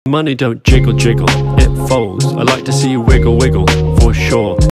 Money don't jiggle jiggle, it folds. I like to see you wiggle wiggle, for sure.